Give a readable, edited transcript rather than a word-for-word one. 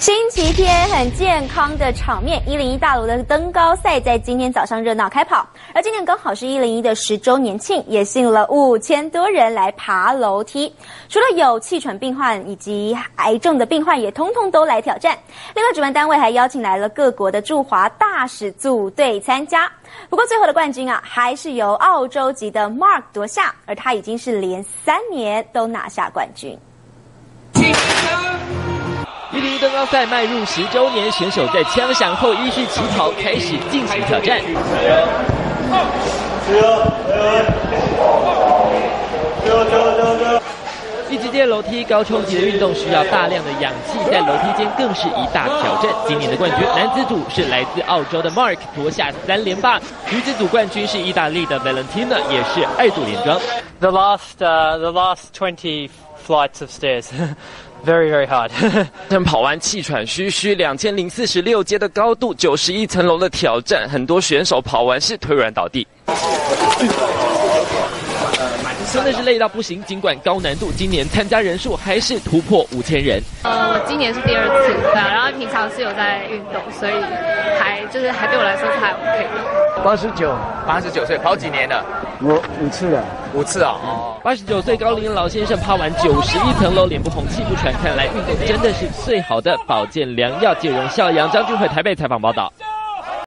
星期天很健康的场面，101大楼的登高赛在今天早上热闹开跑，而今年刚好是101的10周年庆，也吸引了5000多人来爬楼梯。除了有气喘病患以及癌症的病患，也通通都来挑战。另外，主办单位还邀请来了各国的驻华大使组队参加。不过最后的冠军还是由澳洲籍的 Mark 夺下，而他已经是连3年都拿下冠军。 101登高赛迈入10周年，选手在枪响后依序起跑，开始进行挑战。第几届楼梯高冲击的运动需要大量的氧气，在楼梯间更是一大挑战。今年的冠军男子组是来自澳洲的 Mark 夺下3连霸，女子组冠军是意大利的 Valentina， 也是2度连庄。 The last 20 flights of stairs. Very, very hard. 跑完气喘吁吁，2046阶的高度，91层楼的挑战，很多选手跑完是腿软倒地。真的是累到不行，尽管高难度，今年参加人数还是突破5000人。 我今年是第2次，然后平常是有在运动，所以还对我来说是还 OK 的。 89岁，跑几年了？ 我5次了 ，5次啊 ！89岁高龄的老先生爬完91层楼，脸不红气不喘，看来运动真的是最好的保健良药，借荣孝阳。张俊慧台北采访报道。